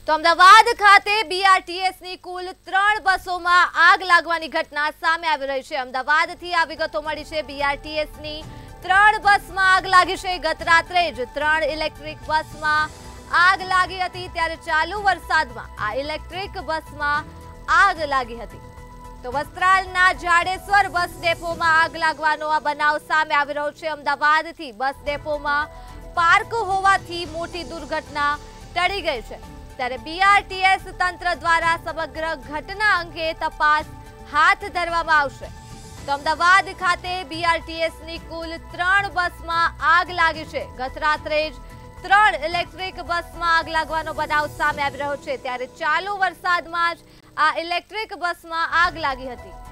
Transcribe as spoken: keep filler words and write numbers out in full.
તો અમદાવાદ ખાતે બીઆરટીએસની કુલ ત્રણ બસોમાં આગ લાગવાની ઘટના સામે આવી રહી છે। અમદાવાદથી આ વિગતો મળી છે। બીઆરટીએસની ત્રણ બસમાં આગ લાગી છે। ગત રાત્રે જ ત્રણ ઇલેક્ટ્રિક બસમાં આગ લાગી હતી, ત્યારે ચાલુ વરસાદમાં આ ઇલેક્ટ્રિક બસમાં આગ લાગી હતી। તો વસ્ત્રાલના જાડેશ્વર બસ ડેપોમાં આગ લાગવાનો આ બનાવ સામે આવી રહ્યો છે। અમદાવાદથી બસ ડેપોમાં પાર્ક હોવાથી મોટી દુર્ઘટના ટળી ગઈ છે, ત્યારે બીઆરટીએસ તંત્ર દ્વારા સમગ્ર ઘટના અંગે તપાસ હાથ ધરવામાં આવશે। તો અમદાવાદ ખાતે બીઆરટીએસની કુલ ત્રણ બસમાં આગ લાગી છે। ગત રાત્રે જ ત્રણ ઇલેક્ટ્રિક બસમાં આગ લાગવાનો બનાવ સામે આવી રહ્યો છે, ત્યારે ચાલુ વરસાદમાં જ આ ઇલેક્ટ્રિક બસમાં આગ લાગી હતી।